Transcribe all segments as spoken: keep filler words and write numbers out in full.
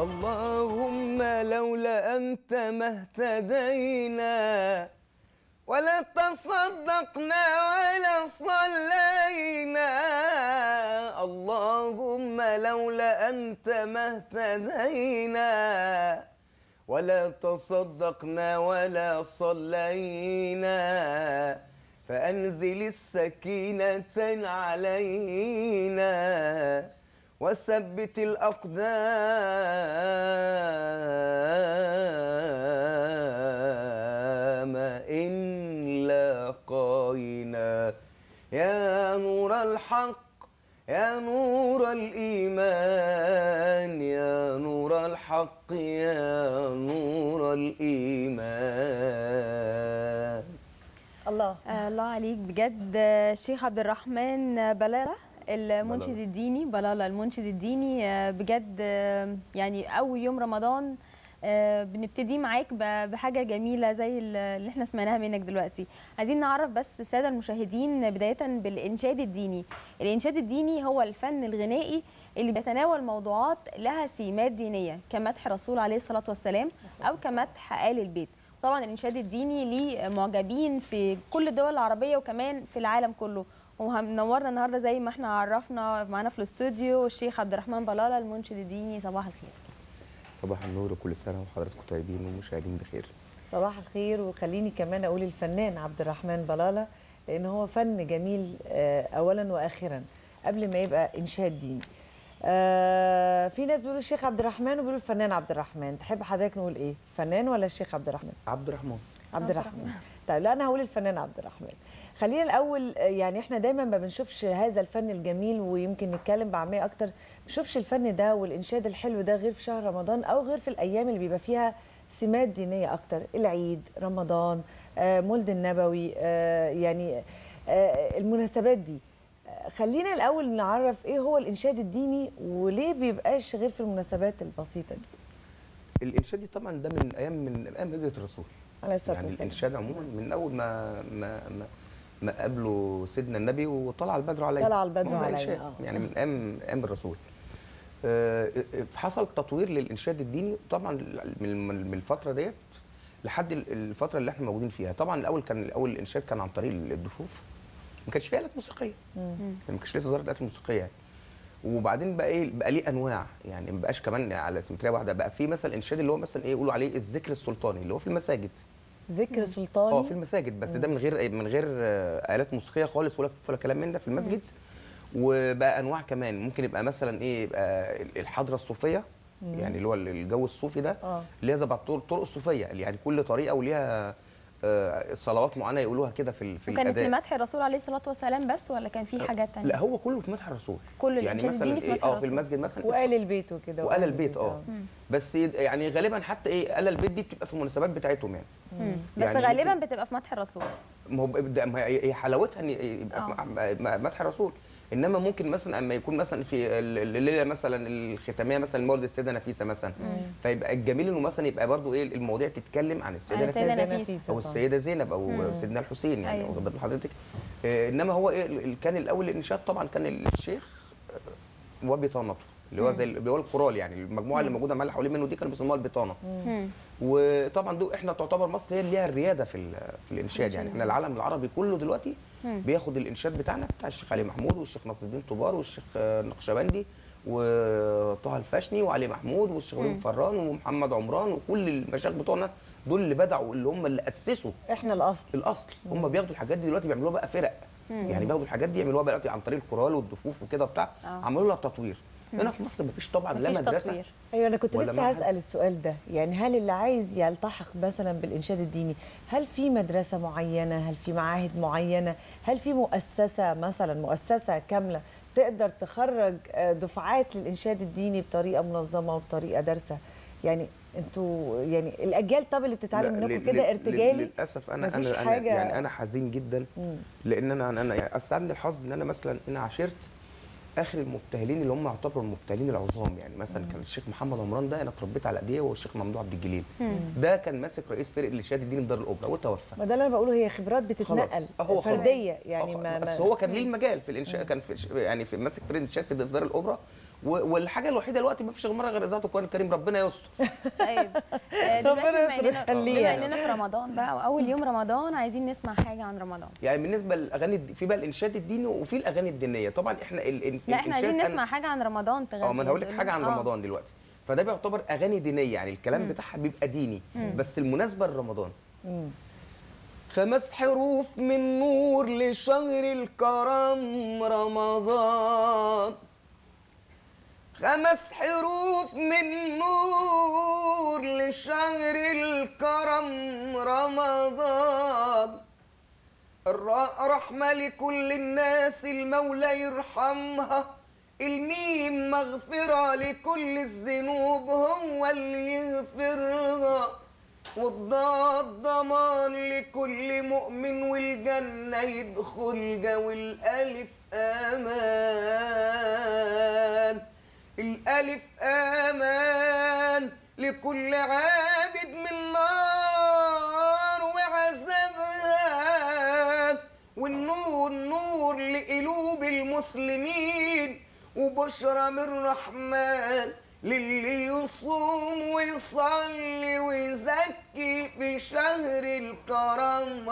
اللهم لولا أنت ما اهتدينا ولا تصدقنا ولا صلينا. اللهم لولا أنت ما اهتدينا ولا تصدقنا ولا صلينا. فأنزل السكينة علينا وثبت الأقدام إن لاقينا. يا نور الحق يا نور الإيمان يا نور الحق يا نور الإيمان. الله آه الله عليك بجد الشيخ عبد الرحمن بلالة المنشد الديني. بلالة المنشد الديني آه بجد آه يعني أول يوم رمضان آه بنبتدي معاك بحاجة جميلة زي اللي احنا سمعناها منك دلوقتي. عايزين نعرف بس السادة المشاهدين بداية بالإنشاد الديني. الإنشاد الديني هو الفن الغنائي اللي بيتناول موضوعات لها سمات دينية كمدح رسول عليه الصلاة والسلام أو كمدح آل البيت. طبعا الإنشاد الديني ليه معجبين في كل الدول العربية وكمان في العالم كله، ومنورنا النهارده زي ما احنا عرفنا معانا في الاستوديو الشيخ عبد الرحمن بلالة المنشد الديني. صباح الخير. صباح النور وكل سنة وحضراتكم طيبين والمشاهدين بخير. صباح الخير. وخليني كمان أقول الفنان عبد الرحمن بلالة لأن هو فن جميل أولا وآخرا قبل ما يبقى إنشاد ديني. آه في ناس بيقولوا الشيخ عبد الرحمن وبيقولوا الفنان عبد الرحمن. تحب حضرتك نقول ايه؟ فنان ولا الشيخ عبد الرحمن؟ عبد الرحمن. عبد الرحمن. طيب لا انا هقول الفنان عبد الرحمن. خلينا الاول، يعني احنا دايما ما بنشوفش هذا الفن الجميل ويمكن نتكلم بعمقيه اكتر. ما بنشوفش الفن ده والانشاد الحلو ده غير في شهر رمضان او غير في الايام اللي بيبقى فيها سمات دينيه اكتر، العيد، رمضان، آه مولد النبوي، آه يعني آه المناسبات دي. خلينا الاول نعرف ايه هو الانشاد الديني وليه بيبقاش غير في المناسبات البسيطه دي. الانشاد دي طبعا ده من ايام من ايام هجرة الرسول عليه الصلاه والسلام. يعني الانشاد عموما من اول ما ما ما, ما قابله سيدنا النبي وطلع البدر علينا. طلع البدر علينا اه يعني من ايام ايام الرسول. آه حصل تطوير للانشاد الديني طبعا من الفتره ديت لحد الفتره اللي احنا موجودين فيها. طبعا الاول كان الاول الانشاد كان عن طريق الدفوف، ما كانش فيه آلات موسيقيه، ما كانش لسه ظهرت آلات موسيقيه يعني. وبعدين بقى ايه بقى ليه انواع، يعني ما بقاش كمان على سمتريه واحده، بقى في مثلا انشاد اللي هو مثلا ايه يقولوا عليه الذكر السلطاني اللي هو في المساجد. ذكر سلطاني اه في المساجد بس مم. ده من غير من غير آلات موسيقيه خالص ولا ولا كلام من ده في المسجد. مم. وبقى انواع كمان ممكن يبقى مثلا ايه يبقى الحضره الصوفيه، مم. يعني اللي هو الجو الصوفي ده آه. اللي هي زي الطرق الصوفيه اللي يعني كل طريقه وليها آه صلوات معينه يقولوها كده في في الاداء. كانت لمدح الرسول عليه الصلاه والسلام بس ولا كان في حاجات ثانيه؟ لا هو كله في مدح الرسول. كل يعني مثلا ايه اه في المسجد مثلا وآل البيت وكده وآل البيت اه بس يعني غالبا حتى ايه آل البيت دي بتبقى في المناسبات بتاعتهم يعني. مم. بس يعني غالبا بتبقى في مدح الرسول. ما هو هي حلاوتها ان يبقى مدح الرسول. انما ممكن مثلا اما يكون مثلا في الليله مثلا الختاميه مثلا مولد السيده نفيسه مثلا، مم. فيبقى الجميل انه مثلا يبقى برضو ايه المواضيع تتكلم عن السيده نفيسه, نفيسة او السيده زينب او مم. سيدنا الحسين يعني واخد بال حضرتك. آه انما هو ايه كان الاول الانشاد طبعا كان الشيخ وبطانته اللي هو زي اللي هو القرال، يعني المجموعه اللي موجوده معاه اللي حوالين منه دي كانوا بيسموها البطانه. مم. وطبعا دول احنا تعتبر مصر هي اللي ليها الرياده في في الانشاد، يعني احنا العالم العربي كله دلوقتي مم. بياخد الانشاد بتاعنا بتاع الشيخ علي محمود والشيخ ناصر الدين طوبار والشيخ النقشبندي وطه الفاشني وعلي محمود والشيخ ابراهيم فران ومحمد عمران وكل المشايخ بتوعنا دول اللي بدعوا اللي هم اللي اسسوا احنا الاصل الاصل. هم بياخدوا الحاجات دي دلوقتي بيعملوها بقى فرق، مم. يعني بياخدوا الحاجات دي يعملوها بقى عن طريق الكورال والدفوف وكده وبتاع، عملوا لها تطوير. هنا في مصر مفيش طبعا لا مدرسه تطوير. ايوه انا كنت لسه هسال السؤال ده، يعني هل اللي عايز يلتحق مثلا بالانشاد الديني هل في مدرسه معينه، هل في معاهد معينه، هل في مؤسسه مثلا مؤسسه كامله تقدر تخرج دفعات للانشاد الديني بطريقه منظمه وبطريقه دارسه؟ يعني انتوا يعني الاجيال طب اللي بتتعلم منكم كده ارتجالي؟ للاسف انا مفيش انا حاجة يعني انا حزين جدا. مم. لان انا انا يعني اسعدني الحظ ان انا مثلا انا عاشرت اخر المبتهلين اللي هم يعتبروا المبتهلين العظام، يعني مثلا كان الشيخ محمد عمران ده انا اتربيت على ايديه، والشيخ ممدوح عبد الجليل مم. ده كان ماسك رئيس فرقه الانشاد الديني بدار الاوبرا وتوفى. ما ده اللي انا بقوله، هي خبرات بتتنقل فرديه يعني. ما بس هو كان ليه المجال في الانشاء، كان في يعني في ماسك فرقه الانشاد في دار الاوبرا و- والحاجه الوحيده دلوقتي ما فيش غير مره غير اذاعه القران الكريم، ربنا يستر. طيب آه، دلوقتي ربنا بما يستر إننا- يخليها. بما اننا في رمضان بقى واول يوم رمضان عايزين نسمع حاجه عن رمضان. يعني بالنسبه للاغاني الد- في بقى الانشاد الديني وفي الاغاني الدينيه، طبعا احنا ال- ال- لا احنا عايزين الإنشاد أنا- نسمع حاجه عن رمضان تغني. اه ما انا هقول لك تقول- حاجه عن آه. رمضان دلوقتي، فده بيعتبر اغاني دينيه، يعني الكلام بتاعها بيبقى ديني بس المناسبه لرمضان. مم. خمس حروف من نور لشهر الكرم رمضان، خمس حروف من نور لشهر الكرم رمضان، الراء رحمة لكل الناس المولى يرحمها، الميم مغفرة لكل الذنوب هو اللي يغفرها، والضاد ضمان لكل مؤمن والجنة يدخلها، والألف أمان، الألف أمان لكل عابد من نار وعذابها، والنور نور لقلوب المسلمين، وبشرى من رحمن للي يصوم ويصلي ويزكي في شهر الكرم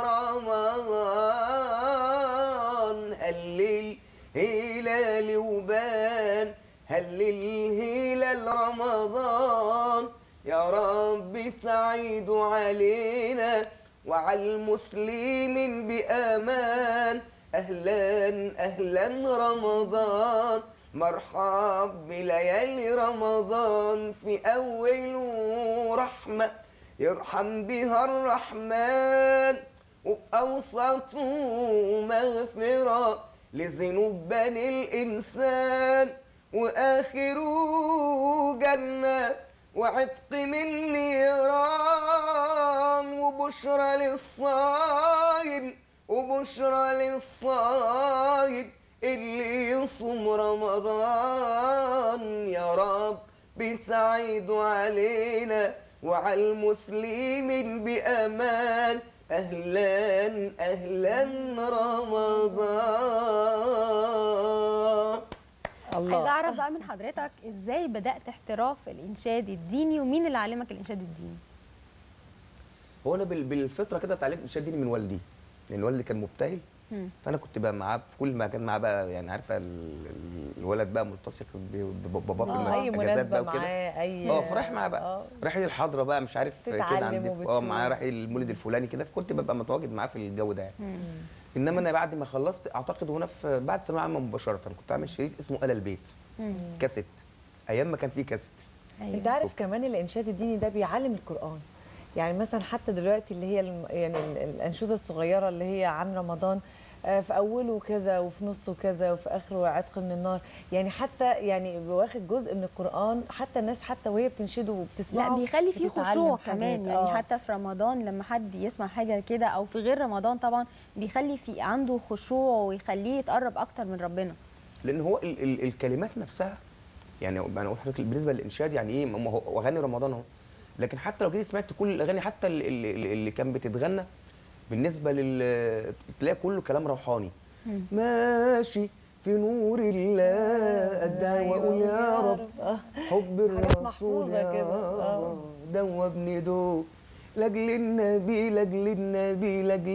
رمضان. هلل هلال وبان، هلل هلال رمضان، يا رب تعيد علينا وعلى المسلمين بأمان، أهلا أهلا رمضان، مرحب بليالي رمضان، في أوله رحمة يرحم بها الرحمن، وفي أوسطه مغفرة لذنوب بني الإنسان، وآخره جنة وعتق من نيران، وبشرى للصايم وبشرى للصايم اللي يصوم رمضان، يا رب بتعيد علينا وعلى المسلمين بأمان، أهلا أهلا رمضان. الله. عايزه اعرف بقى من حضرتك ازاي بدات احتراف الانشاد الديني ومين اللي علمك الانشاد الديني؟ هو انا بال- بالفطره كده اتعلمت انشاد ديني من والدي، لان والدي كان مبتهل، مم. فانا كنت بقى معاه في كل ما كان معاه بقى، يعني عارفه ال- ال- الولد بقى ملتصق ب- بباباه في آه، اي الاجازات مناسبه بقى وكده. معاه، اي اه فراح معاه بقى، آه. رايح الحضره بقى مش عارف كده تتعلم عندي اه وبتشوف. معاه رايح المولد الفلاني كده، فكنت ببقى متواجد معاه في الجو ده يعني. مم. انما انا بعد ما خلصت اعتقد هنا في بعد ثانويه عامه مباشره كنت عامل شريط اسمه آل البيت، مم. كاسيت، ايام ما كان فيه كاسيت. أيوة. انت عارف كمان الانشاد الديني ده بيعلم القران، يعني مثلا حتى دلوقتي اللي هي الم- يعني ال- الانشوده الصغيره اللي هي عن رمضان، آه، في اوله كذا وفي نصه كذا وفي اخره عتق من النار، يعني حتى يعني واخد جزء من القران، حتى الناس حتى وهي بتنشده وبتسمعه لا بيخلي فيه بتتعلم خشوع حاجات. كمان، يعني آه. حتى في رمضان لما حد يسمع حاجه كده او في غير رمضان طبعا بيخلي في عنده خشوع ويخليه يتقرب اكتر من ربنا. لان هو ال ال الكلمات نفسها، يعني انا اقول لحضرتك بالنسبه للانشاد يعني ايه، ما هو اغاني رمضان اهو، لكن حتى لو جيت سمعت كل الاغاني حتى اللي, اللي, اللي كان بتتغنى بالنسبه لل تلاقي كله كلام روحاني. مم. ماشي في نور الله ادعي واقول يا رب آه. حب حاجات الرسول محفوظة يا كده. آه. رب دوبني دو لاجل النبي لاجل النبي لاجل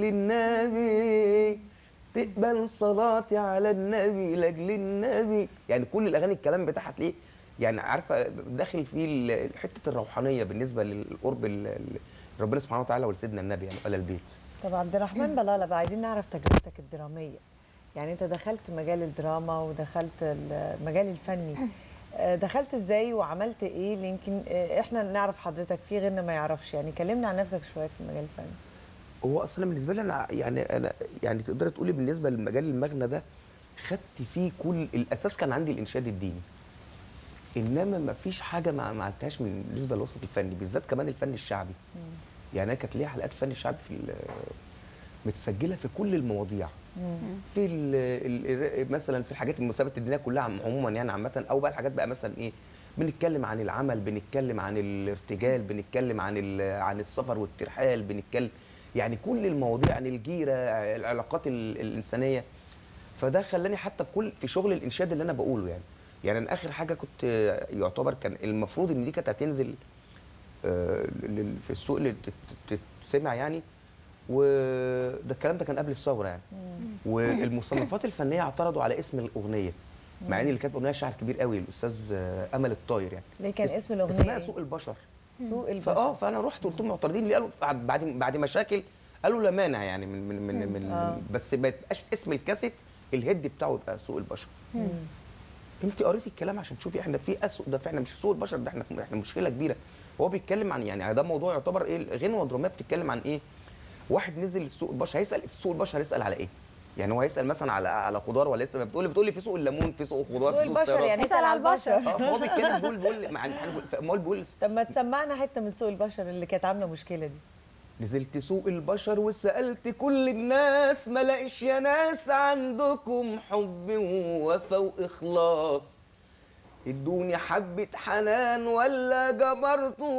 النبي تقبل صلاتي على النبي لاجل النبي، يعني كل الاغاني الكلام بتاعها تلاقيه يعني عارفه داخل فيه ال- حته الروحانيه بالنسبه للقرب ال- ال- ربنا سبحانه وتعالى ولسيدنا النبي يعني آل البيت. طب عبد الرحمن بلالة بقى، عايزين نعرف تجربتك الدراميه، يعني انت دخلت مجال الدراما ودخلت المجال الفني، آه، دخلت ازاي وعملت ايه اللي يمكن آه، احنا نعرف حضرتك فيه غيرنا ما يعرفش، يعني كلمنا عن نفسك شويه في المجال الفني. هو اصلا بالنسبه لي انا يعني انا يعني تقدري تقولي بالنسبه للمجال المغنى ده خدت فيه كل الاساس، كان عندي الانشاد الديني، انما ما فيش حاجه ما ما عملتهاش من بالنسبه للوسط الفني، بالذات كمان الفن الشعبي. يعني انا كانت ليا حلقات فن الشعبي في ال- متسجله في كل المواضيع، في ال ال مثلا في الحاجات المسابقات الدينيه كلها عم- عموما يعني عامه، او بقى الحاجات بقى مثلا ايه، بنتكلم عن العمل، بنتكلم عن الارتجال، بنتكلم عن ال- عن السفر والترحال، بنتكلم يعني كل المواضيع، عن الجيره، العلاقات ال- الانسانيه. فده خلاني حتى في كل في شغل الانشاد اللي انا بقوله يعني يعني انا اخر حاجه كنت يعتبر كان المفروض ان دي كانت هتنزل آه، لل- في السوق اللي تت- تتسمع يعني، وده الكلام ده كان قبل الثوره يعني. والمصنفات الفنيه اعترضوا على اسم الاغنيه، مع ان اللي كانت اغنيه شاعر كبير قوي الاستاذ آه، امل الطاير يعني. ليه كان اس- اسم الأغنية اسمها إيه؟ سوق البشر. سوق فاه البشر. فانا رحت قلت لهم معترضين ليه؟ قالوا بعد بعد بعد مشاكل قالوا لا مانع يعني من من من, من آه. بس ما يبقاش اسم الكاسيت الهيد بتاعه يبقى سوق البشر. انت قريتي الكلام عشان تشوفي احنا في اسوء ده، احنا مش سوق البشر ده، احنا احنا مشكله كبيره. هو بيتكلم عن يعني ده موضوع يعتبر ايه، غنوه دراميه بتتكلم عن ايه؟ واحد نزل سوق البشر هيسال في سوق البشر هيسال على ايه؟ يعني هو هيسال مثلا على على خضار ولا لسه بتقولي بتقولي في سوق الليمون، في سوق خضار، سوق في سوق البشر السيارات. يعني يسأل على البشر. اه فهو بيتكلم بيقول بيقول مع بيقول بيقول طب ما تسمعنا حته من سوق البشر اللي كانت عامله مشكله دي. نزلت سوق البشر وسألت كل الناس، ما لاقيش يا ناس عندكم حب ووفا وإخلاص، ادوني حبة حنان ولا جبرتوا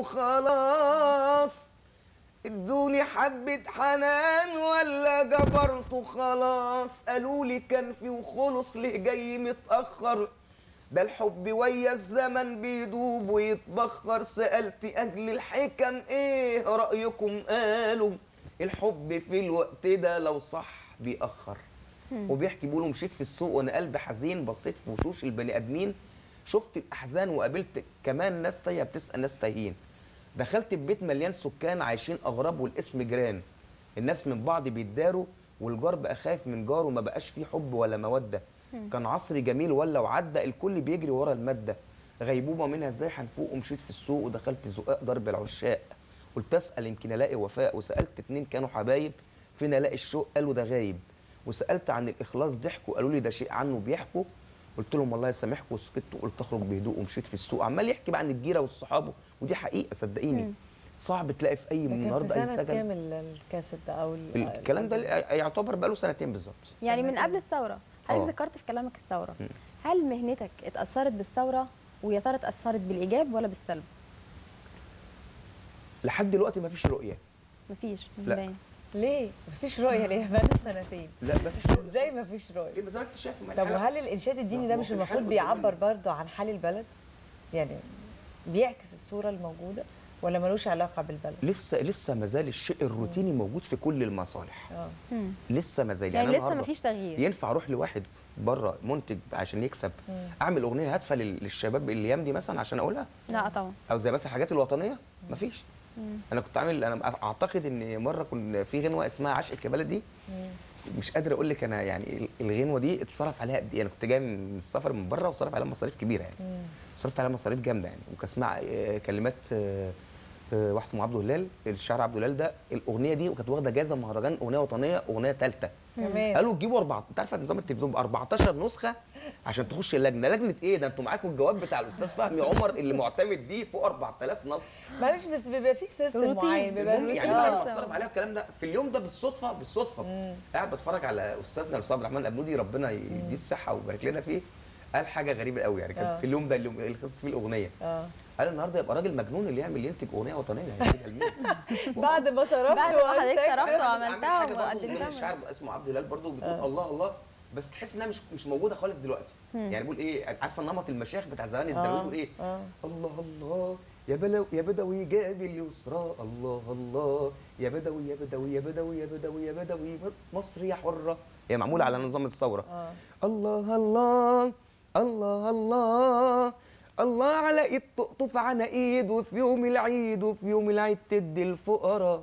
خلاص، ادوني حبة حنان ولا جبرتوا خلاص، قالوا لي كان في وخلص ليه جاي متأخر، ده الحب ويا الزمن بيدوب ويتبخر، سألت أهل الحكم إيه رأيكم، قالوا الحب في الوقت ده لو صح بيأخر. وبيحكي بيقولوا مشيت في السوق وأنا قلبي حزين، بصيت في وشوش البني آدمين شفت الأحزان وقابلت كمان ناس تايهة بتسأل ناس تايهين، دخلت ببيت مليان سكان عايشين أغراب والاسم جيران، الناس من بعض بيتداروا والجار بقى خايف من جاره، ما بقاش فيه حب ولا مودة، كان عصر جميل ولا وعدى الكل بيجري ورا المادة، غيبوبة منها ازاي هنفوق، ومشيت في السوق ودخلت زقاق ضرب العشاق، قلت اسأل يمكن الاقي وفاء، وسألت اتنين كانوا حبايب فين الاقي الشوق، قالوا ده غايب، وسألت عن الإخلاص ضحكوا قالوا لي ده شيء عنه بيحكوا، قلت لهم الله يسامحكم وسكت وقلت اخرج بهدوء، ومشيت في السوق عمال يحكي بقى عن الجيرة والصحاب، ودي حقيقة صدقيني صعب تلاقي في اي ده كان في النهارده اي سنه سجن. كام الكاسيت ده او ال- الكلام ده يعتبر بقى له سنتين بالظبط. يعني من سنتين. قبل الثوره. حضرتك آه. ذكرت في كلامك الثوره، هل مهنتك اتاثرت بالثوره، ويا ترى اتاثرت بالايجاب ولا بالسلب؟ لحد دلوقتي ما فيش رؤيه. مفيش مش لا. باين. ليه؟ مفيش رؤيه ليه؟ بقالنا سنتين. لا ما فيش رؤيه. ازاي مفيش رؤيه؟ ايه زي ما انت شايف. طب وهل الانشاد الديني ده مش المفروض بيعبر برضه عن حال البلد؟ يعني بيعكس الصوره الموجوده ولا ملوش علاقه بالبلد؟ لسه لسه ما زال الشيء الروتيني موجود في كل المصالح. اه مم. لسه ما زال يعني أنا لسه النهاردة مفيش تغيير. ينفع اروح لواحد بره منتج عشان يكسب اعمل اغنيه هادفه لل- للشباب الايام دي مثلا عشان اقولها، لا طبعا. او زي مثلا الحاجات الوطنيه مفيش. انا كنت عامل انا اعتقد ان مره كنا في غنوه اسمها عشق بلدي، مش قادر اقول لك انا يعني الغنوه دي اتصرف عليها قد ايه، انا كنت جاي من السفر من بره وصرف عليها مصاريف كبيره يعني، صرفت عليها مصاريف جامده يعني، وكان اسمها آه، كلمات آه، آه، واحد اسمه عبده هلال، الشاعر عبده هلال ده، الاغنيه دي وكانت واخده جائزه مهرجان اغنيه وطنيه اغنيه ثالثه. كمان قالوا تجيبوا اربعه، انت عارفه نظام التلفزيون ب اربعتاشر نسخه عشان تخش اللجنه، لجنه ايه ده؟ انتوا معاكم الجواب بتاع الاستاذ فهمي عمر اللي معتمد دي فوق اربعة آلاف نص. معلش بس بيبقى في سيستم روتين. معين بيبقى المهم يعني روتين. بعد ما اتصرف عليها الكلام ده في اليوم ده بالصدفه بالصدفه قاعد بتفرج على استاذنا الاستاذ عبد الرحمن الابنودي ربنا يديه الصحه ويبارك لنا فيه، قال حاجه غريبه قوي يعني، كان آه. في اليوم ده اللي اللي خلص فيه الاغنيه، اه قال النهارده يبقى راجل مجنون اللي يعمل ينتج اغنيه وطنيه هيسيبها لمين؟ بعد ما صرفت بعد ما حضرتك وأنتجت. صرفت عامل وعملتها حاجة برضه من ضمن وقدمتها. الشعر اسمه عبد الهلال برضه بتقول الله الله، بس تحس انها مش مش موجوده خالص دلوقتي، يعني بيقول ايه عارفه نمط المشايخ بتاع زمان الدرويش بيقول ايه؟ آه. الله الله يا بلو يا بدوي جاب اليسرى، الله الله يا بدوي يا بدوي يا بدوي يا بدوي يا بدوي مصر يا حره، هي معموله على نظام الثوره. آه. الله الله الله الله الله على ايد تقطف عناقيد، وفي يوم العيد وفي يوم العيد تدي الفقراء،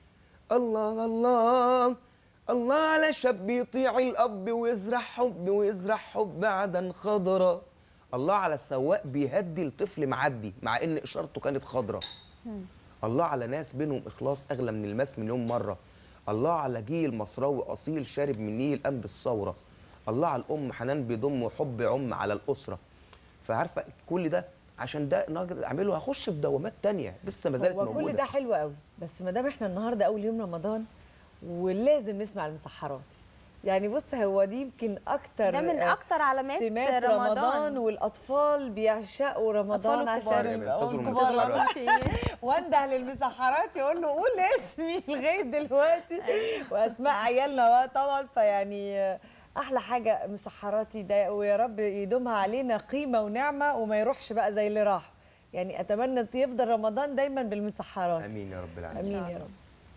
الله الله الله على شاب يطيع الاب ويزرع حب ويزرع حب عدن خضرا، الله على السواق بيهدي الطفل معدي مع ان اشارته كانت خضرا، الله على ناس بينهم اخلاص اغلى من الماس مليون مره، الله على جيل مصراوي اصيل شارب من نيل قام بالثوره، الله على الام حنان بيضم حب عم على الاسره. فعارفه كل ده عشان ده نقدر اعمله هخش في دوامات تانية لسه ما زالت هو موجوده. كل ده حلو قوي، بس ما دام احنا النهارده اول يوم رمضان ولازم نسمع المسحرات، يعني بص هو دي يمكن اكتر ده من آه، اكتر علامات سمات رمضان. رمضان، والاطفال بيعشقوا رمضان أطفال عشان وكبار. ينتظروا الكبار المسحرات. لطيف. وانده للمسحرات يقول له قول اسمي لغايه دلوقتي واسماء عيالنا بقى طبعا، فيعني آه، احلى حاجه مسحراتي ده، ويا رب يدومها علينا قيمه ونعمه وما يروحش بقى زي اللي راح. يعني اتمنى يفضل رمضان دايما بالمسحرات. امين يا رب العالمين. امين يا رب.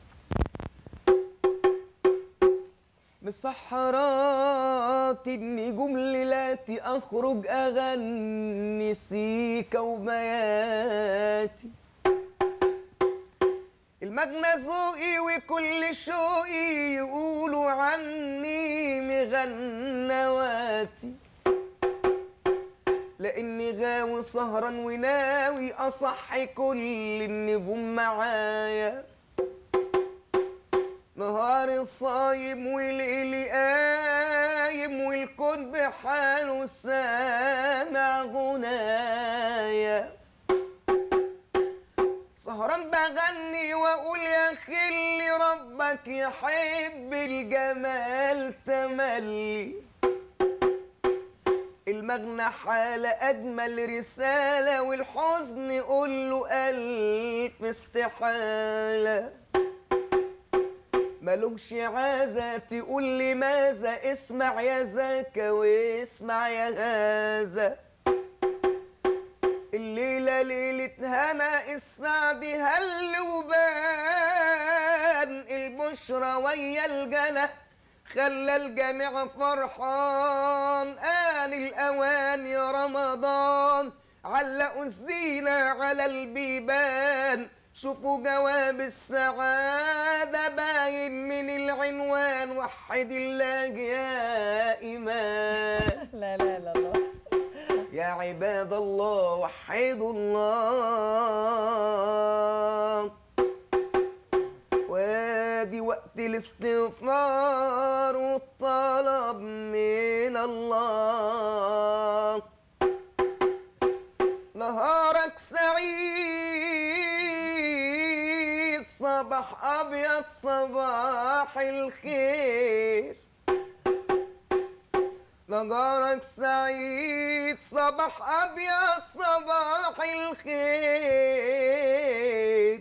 مسحرات النجوم ليلاتي اخرج اغني سيكا وبياتي، المجنى ذوقي وكل شوقي يقولوا عني مغنواتي، لاني غاوي سهران وناوي اصحي كل النجوم معايا، نهار صايم والليل قايم والكون بحاله سامع غنايا، سهران بغني واقول يا خلي ربك يحب الجمال تملي، المغنى حالة أجمل رسالة والحزن قول له ألف استحالة، ملوش عازة تقول لي ماذا، اسمع يا ذاك واسمع يا هذا، الليلة ليلة هنا السعد هل وبان، البشرى ويا الجنة خلى الجميع فرحان، آن الأوان يا رمضان علقوا الزينة على البيبان، شوفوا جواب السعادة باين من العنوان، وحد الله يا إيمان. لا لا لا الله. يا عباد الله وحدوا الله، وادي وقت الاستغفار والطلب من الله، نهارك سعيد صباح أبيض صباح الخير، نهارك سعيد صباح أبيض صباح الخير،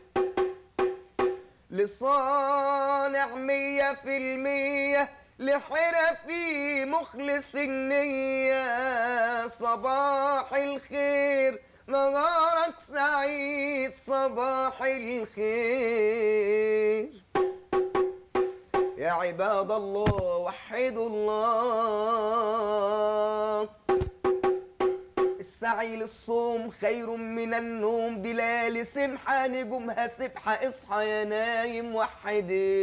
لصانع مية في المية لحرفي مخلص النية، صباح الخير نهارك سعيد صباح الخير، يا عباد الله وحدوا الله، السعي للصوم خير من النوم، دلال سمحة نجومها سبحة، اصحى يا نايم وحد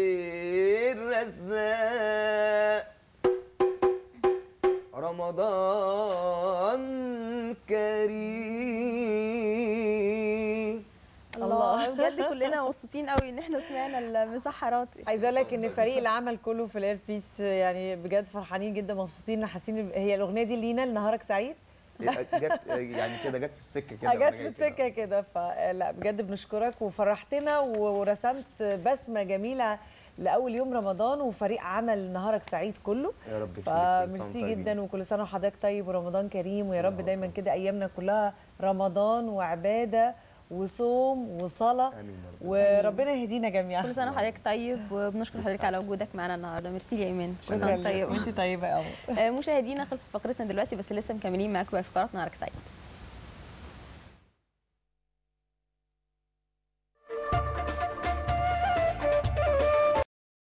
الرزاق، رمضان كريم. الله بجد كلنا مبسوطين قوي ان احنا سمعنا المسحرات. عايزه اقول لك ان فريق العمل كله في الاير بيس يعني بجد فرحانين جدا مبسوطين حاسين. هي الاغنيه دي لينا لنهارك سعيد جت يعني كده جت في السكه كده، جت في السكه كده، فلا بجد بنشكرك وفرحتنا ورسمت بسمه جميله لاول يوم رمضان وفريق عمل نهارك سعيد كله. يا رب يخليك، فميرسي جدا وكل سنه وحضرتك طيب ورمضان كريم، ويا رب دايما كده ايامنا كلها رمضان وعباده وصوم وصلاه، وربنا يهدينا جميعا. كل سنه وحضرتك طيب، وبنشكر حضرتك على وجودك معانا النهارده. ميرسي يا ايمان. كل سنه طيب وانت طيبه يا قمر. مشاهدينا خلصت فقرتنا دلوقتي، بس لسه مكملين معاكم في فقرات نهارك سعيد.